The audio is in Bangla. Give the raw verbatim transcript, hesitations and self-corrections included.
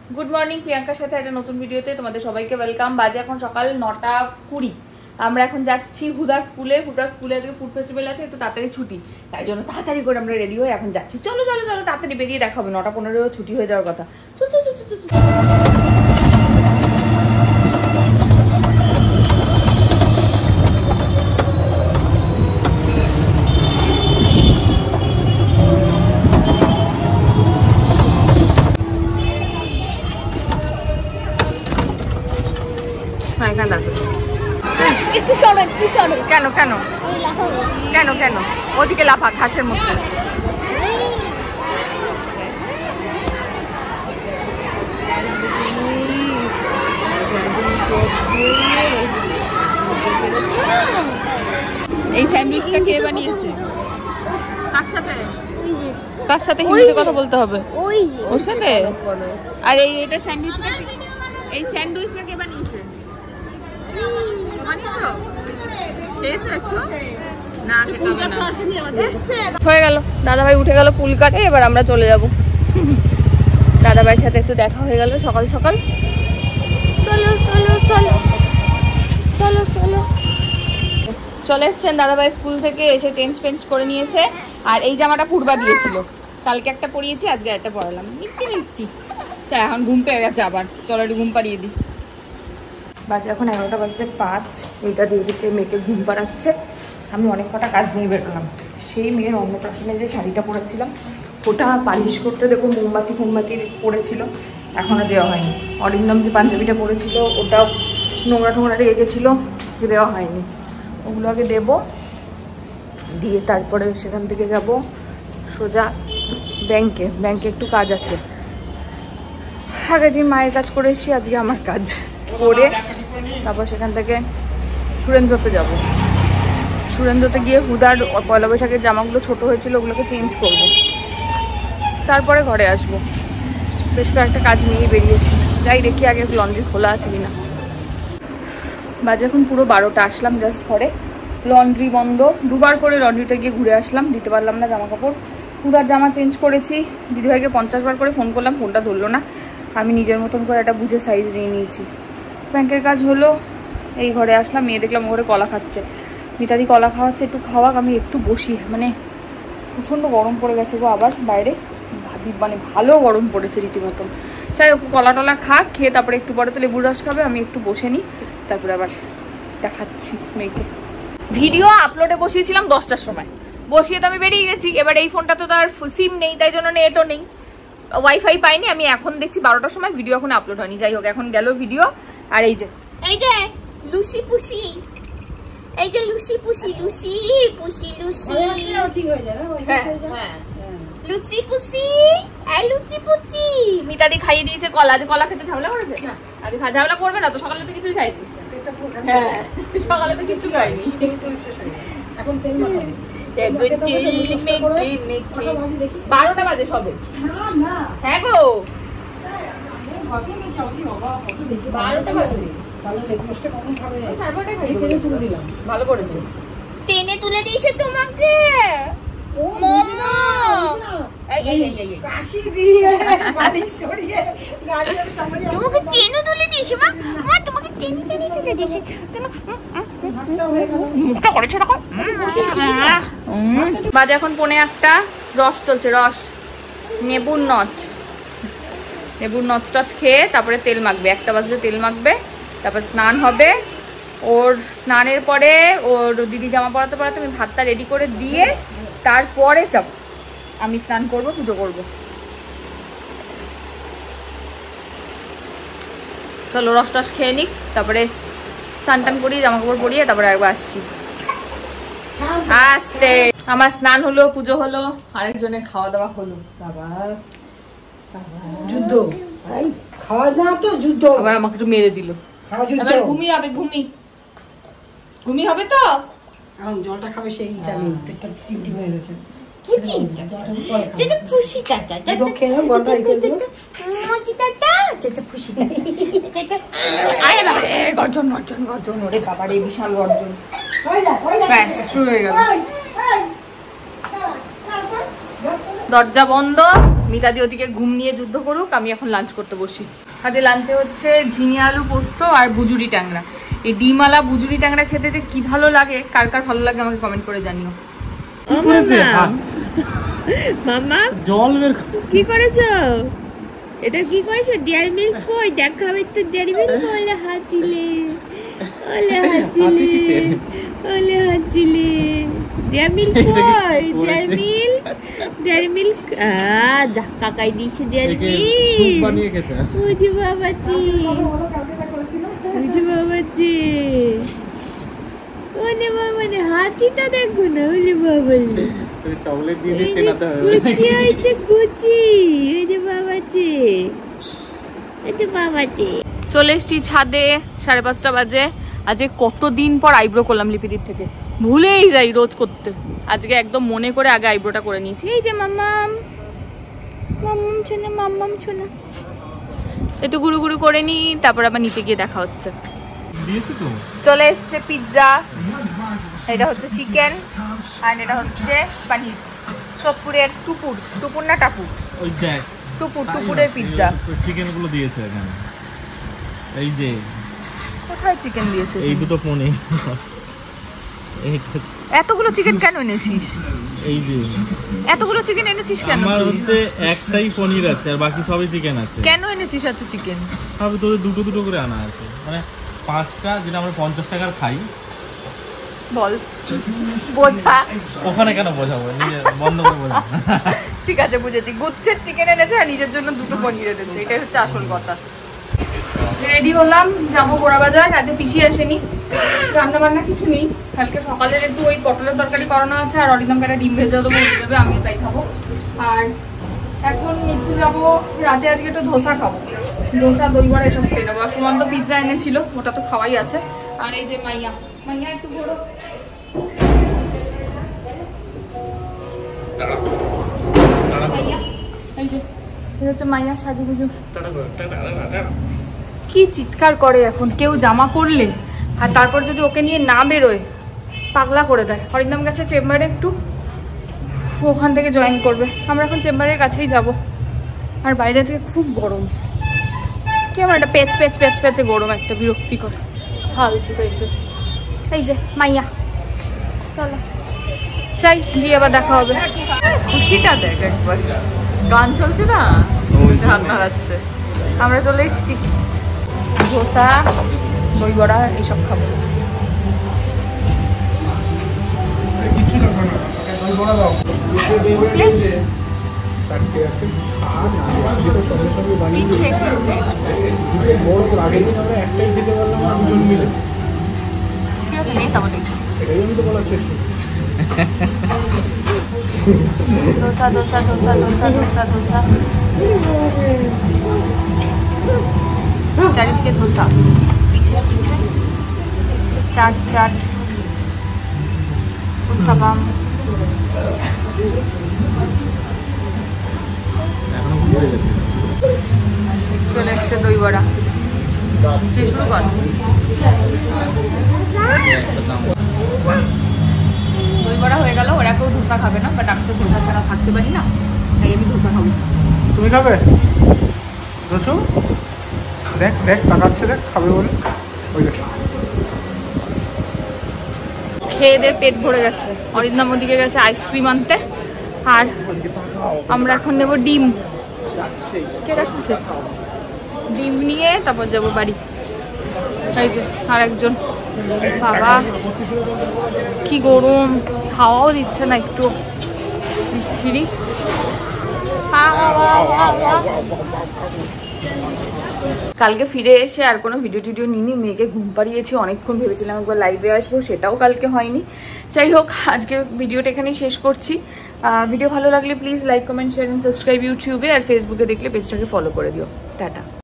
গুড মর্নিং, প্রিয়াঙ্কার সাথে একটা নতুন ভিডিওতে তোমাদের সবাইকে ওয়েলকাম। বাজে এখন সকাল নটা কুড়ি। আমরা এখন যাচ্ছি হুদার স্কুলে। হুদার স্কুলে আজকে ফুড ফেস্টিভ্যাল আছে, একটু তাড়াতাড়ি ছুটি, তাই জন্য তাড়াতাড়ি করে আমরা রেডি হয়ে এখন যাচ্ছি। চলো চলো চলো তাড়াতাড়ি বেরিয়ে দেখা হবে, নটা পনেরো ছুটি হয়ে যাওয়ার কথা। চল চল চল চল। কেন কেন কেন কেন ওদিকে লাফা ঘাসের মধ্যে। এই স্যান্ডউইচটা কে বানিয়েছে? কার সাথে কার সাথে হিন্দিতে কথা বলতে হবে? ওই ওর সাথে। আর এই এটা স্যান্ডউইচটা এই স্যান্ডউইচটা কে বানিয়েছে? হয়ে গেল, দাদা ভাই উঠে গেল পুল কাটে, এবার আমরা চলে যাব। দাদা ভাইয়ের সাথে একটু দেখা হয়ে গেল সকাল সকাল। চলো চলো চলো চলো চলো। চলে এসছেন দাদা ভাই স্কুল থেকে, এসে চেঞ্জ ফেঞ্জ করে নিয়েছে। আর এই জামাটা পূর্বা দিয়েছিল, কালকে একটা পরিয়েছি, আজকে একটা পরালাম। মিষ্টি মিষ্টি। এখন ঘুম পেয়ে গেছে আবার, চলো একটু ঘুম পাড়িয়ে দিই। বাজে এখন এগারোটা বাজতে পাঁচ। এইটা দিয়ে দিকে মেয়েকে ঘুম পাড়াচ্ছে। আমি অনেক কটা কাজ নিয়ে বেরোলাম। সেই মেয়ের অন্নপ্রাশনে যে শাড়িটা পরেছিলাম ওটা পালিশ করতে দেখো মোমবাতি ফোমবাতি পড়েছিল, এখনও দেওয়া হয়নি। অরিন্দম যে পাঞ্জাবিটা পরেছিল ওটাও নোংরা টোংরা লেগে গেছিলো, দেওয়া হয়নি। ওগুলো আগে দেবো, দিয়ে তারপরে সেখান থেকে যাব সোজা ব্যাংকে। ব্যাংকে একটু কাজ আছে। আগের দিন মায়ের কাজ করে এসেছি, আজকে আমার কাজ করে তারপর সেখান থেকে সুরেন্দ্রতে যাব। সুরেন্দ্রতে গিয়ে হুদার পয়লা বৈশাখের জামাগুলো ছোট হয়েছিল ওগুলোকে চেঞ্জ করব, তারপরে ঘরে আসব। বেশ কয়েকটা কাজ নিয়ে বেরিয়েছি, যাই দেখি আগে লন্ড্রি খোলা আছে কিনা। বাজে এখন পুরো বারোটা। আসলাম জাস্ট ঘরে, লন্ড্রি বন্ধ। দুবার করে লন্ড্রিতে গিয়ে ঘুরে আসলাম, দিতে পারলাম না জামা কাপড়। হুদার জামা চেঞ্জ করেছি, দিদিভাইকে পঞ্চাশ বার করে ফোন করলাম, ফোনটা ধরলো না। আমি নিজের মতন করে একটা বুঝে সাইজ নিয়ে নিয়েছি। ব্যাংকের কাজ হলো, এই ঘরে আসলাম। মেয়ে দেখলাম ঘরে কলা খাচ্ছে, মিতাদি কলা খাওয়াচ্ছে, একটু খাওয়াক, আমি একটু বসি। মানে প্রচণ্ড গরম পড়ে গেছে গো আবার বাইরে, ভাবি মানে ভালো গরম পড়েছে রীতিমতন। চাই ওকে কলা টলা খাক, খেয়ে তারপরে একটু পরে তো লেবুর রস খাবে, আমি একটু বসে নিই, তারপরে আবার দেখাচ্ছি মেয়েকে। ভিডিও আপলোডে বসিয়েছিলাম দশটার সময়, বসিয়ে তো আমি বেরিয়ে গেছি। এবার এই ফোনটা তো তার সিম নেই, তাই জন্য নেটও নেই, ওয়াইফাই পাইনি। আমি এখন দেখছি বারোটার সময় ভিডিও এখন আপলোড হয়নি। যাই হোক, এখন গেল ভিডিও। আর এই যে এই যে লুসি পুসি, এই যে লুসি পুসি লুসি পুসি লুসি লুচি পুসি এই লুচি পুচি। মিতাদি খাইয়ে দিয়েছে কলা। যে কলা খেতে ঝামেলা করেছে না, আগে ঝামেলা করবে না তো, সকালে তো কিছুই খাইনি। হ্যাঁ সকালে তো কিছু খাইনি, এখন তেল মাখাবো। বারোটা বাজে সবে। হ্যাঁ গো বারোটা বাজে। ভালো করেছে, টেনে তুলে দিয়েছে তোমাকে। তোমাকে টেনে তুলে দিয়েছে মা, মা তোমাকে টেনে টেনে তুলে দিয়েছে। বাজে এখন পৌনে একটা, রস চলছে, রস নেবুর নচ। নেবুর নচ টচ খেয়ে তারপরে তেল মাখবে, একটা বাজলে তেল মাখবে, তারপর স্নান হবে। ওর স্নানের পরে ওর দিদি জামা পরাতে পরাতে আমি ভাতটা রেডি করে দিয়ে তারপরে যাব আমি স্নান করব, পুজো করব। চলো রস টস খেয়ে নিক, তারপরে স্নান টান করিয়ে জামা কাপড় পরিয়ে তারপরে একবার আসছি। আসতে আমার স্নান হলো, পুজো হলো, আরেকজনের খাওয়া দাওয়া হলো। বাবা যুদ্ধ, খাওয়া না তো যুদ্ধ। আবার আমাকে একটু মেরে দিল। এবার ঘুমি হবে, ঘুমি ঘুমি হবে তো। এখন জলটা খাবে, সেই জানি পেটটা টিপটি হয়ে গেছে। পুচি যেটা খুশি টাটা টাটা খেয়ে বড় হয়ে গেল। মুচি টাটা যেটা খুশি টাটা যেটা। আরে বাবা রে, গর্জন গর্জন গর্জন, ওরে বাবা রে, বিশাল গর্জন। হই যা হই যা, ব্যাস শুরু হয়ে গেল। দরজা বন্ধ, মিতাদি ওদিকে ঘুম নিয়ে যুদ্ধ করুক, আমি এখন লাঞ্চ করতে বসি। আজকে লাঞ্চে হচ্ছে ঝিঙে আলু পোস্ত আর বুজুরি ট্যাংরা। এই ডিমালা বুজুরি ট্যাংরা খেতে যে কি ভালো লাগে, কার কার ভালো লাগে আমাকে কমেন্ট করে জানিও। মামা জল বের কি করেছো? এটা কি করেছো? ডেয়ারি মিল্ক কই দেখাবে তো। ডেয়ারি মিল্ক ওলে হাজিলে, ওলে হাজিলে, ওলে হাজিলে। ডেয়ারি মিল্ক কই? Dairy Milk, Dairy Milk. আ যা কাকাই দিছে ডেয়ারি মিল্ক সুপ বানিয়ে খেতে। ওজি বাবাজি, ওজি বাবাজি, ওনে বাবানে হাঁচিটা দেখো না। ওলে বাবালে চকলেট দিয়ে দিচ্ছে না তো। কুচি হইছে কুচি। এই যে বাবাজি, এই যে বাবাজি। চলে এসেছি ছাদে, সাড়ে পাঁচটা বাজে। আজকে কতদিন পর আইব্রো করলাম লিপিদির থেকে, ভুলেই যাই রোজ করতে। আজকে একদম মনে করে আগে আইব্রোটা করে নিয়েছি। এই যে মাম্মাম, মাম্মাম ছোনা, মাম্মাম ছোনা। একটু গুরু গুরু করে নি, তারপর আবার নিচে গিয়ে দেখা হচ্ছে। চলে এসছে পিৎজা, এটা হচ্ছে চিকেন আর এটা হচ্ছে পনির। সোদপুরের টুপুর, টুপুর না টাপুর, ওই দেখ টুপুর, টুপুরের পিৎজা। চিকেন গুলো দিয়েছে এখানে। এই যে কোথায় চিকেন দিয়েছে? এই দুটো পনির। এতগুলো চিকেন কেন এনেছিস? এই যে এতগুলো চিকেন এনেছিস কেন? আমার হচ্ছে একটাই পনির আছে আর বাকি সবই চিকেন আছে। কেন এনেছিস এত চিকেন? ভাবি তোদের দুটো দুটো করে আনা আছে, মানে পাঁচটা, যেটা আমরা পঞ্চাশ টাকার খাই। বল বোঝা। ওখানে কেন বোঝাবো, নিজে বন্ধ করে বোঝা। ঠিক আছে বুঝেছি, গুচ্ছের চিকেন এনেছে আর নিজের জন্য দুটো পনির এনেছে, এটাই হচ্ছে আসল কথা। রেডি হলাম, যাবো গোড়া বাজার। আজকে পিসি আসেনি, রান্না বান্না কিছু নেই। কালকে সকালের একটু ওই পটলের তরকারি করানো আছে, আর অরিদমকে একটা ডিম ভেজে দেবো, হয়ে যাবে, আমিও তাই খাবো। আর এখন একটু যাবো রাতে, আজকে একটু ধোসা খাবো, ধোসা দই বড়া এসব খেয়ে নেবো। আর সুমন্ত পিৎজা এনেছিল, ওটা তো খাওয়াই আছে। আর এই যে মাইয়া, মাইয়া একটু বড়, এই যে এই হচ্ছে মাইয়া সাজুগুজু। কি চিৎকার করে এখন, কেউ জামা পরলে আর তারপর যদি ওকে নিয়ে না বেরোয় পাগলা করে দেয়। হরিদম গেছে চেম্বারে, একটু ওখান থেকে জয়েন করবে। আমরা এখন চেম্বারের কাছেই যাব। আর বাইরে থেকে খুব গরম, কেমন একটা পেচ পেচ পেচ পেচে গরম, একটা বিরক্তিকর ফালতু টাইপের। এই যে মাইয়া, চলো চাই গিয়ে আবার দেখা হবে। খুশিটা দেখ একবার, গান চলছে না, হাত নাড়াচ্ছে। আমরা চলে এসেছি, ধোসা দই বড়া এইসব খাবো। ঠিক আছে নেই, তারপর দেখছি। ধোসা ধোসা ধোসা ধোসা ধোসা ধোসা, চারিদিকে ধোসা, পিছে পিছে চাট চাট, উত্তাপাম। চলে এসছে দই বড়া, শুরু কর। দই বড়া হয়ে গেল, ওরা কেউ ধোসা খাবে না, বাট আমি তো ধোসা ছাড়া থাকতে পারি না, তাই আমি ধোসা খাবো। তুমি খাবে? রসু দেখ দেখ তাকাচ্ছে, দেখ খাবে বলে। খেয়ে দিয়ে পেট ভরে গেছে। অরিন্দম ওদিকে গেছে আইসক্রিম আনতে, আর আমরা এখন নেব ডিম। কে রাখছে? ডিম নিয়ে তারপর যাবো বাড়ি। এই যে আর একজন, বাবা কি গরম, হাওয়াও দিচ্ছে না একটু, বিচ্ছিরি। কালকে ফিরে এসে আর কোনো ভিডিও টিডিও নিইনি, মেয়েকে ঘুম পাড়িয়েছি অনেকক্ষণ, ভেবেছিলাম একবার লাইভে আসবো, সেটাও কালকে হয়নি। যাই হোক, আজকে ভিডিওটা এখানেই শেষ করছি। ভিডিও ভালো লাগলে please like comment share and subscribe ইউটিউবে, আর ফেসবুকে দেখলে পেজটাকে ফলো করে দিও। টাটা।